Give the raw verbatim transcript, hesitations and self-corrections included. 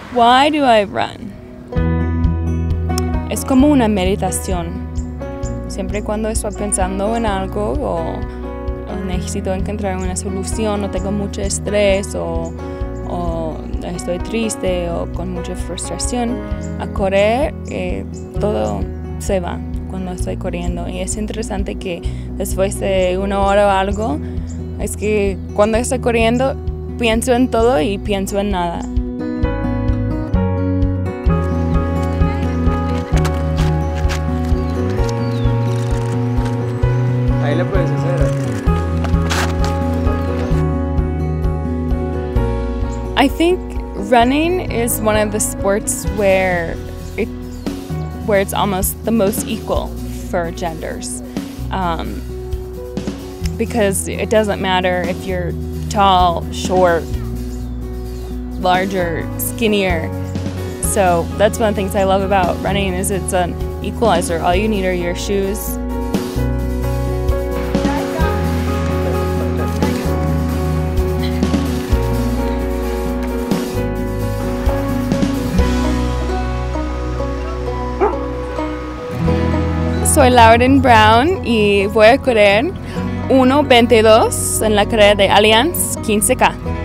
Why do I run? Es como una meditación. Siempre cuando estoy pensando en algo o, o necesito encontrar una solución o tengo mucho estrés o, o estoy triste o con mucha frustración, a correr eh, todo se va cuando estoy corriendo. Y es interesante que después de una hora o algo, es que cuando estoy corriendo pienso en todo y pienso en nada. Ahí lo puedes hacer. I think running is one of the sports where it, where it's almost the most equal for genders, um, because it doesn't matter if you're tall, short, larger, skinnier. So that's one of the things I love about running is it's an equalizer. All you need are your shoes. Soy Lauren Brown y voy a correr uno veintidós en la carrera de Allianz quince K.